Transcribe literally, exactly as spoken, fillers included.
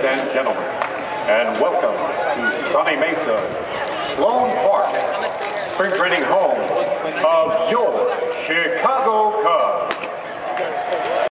and gentlemen, and welcome to sunny Mesa's Sloan Park, spring training home of your Chicago Cubs.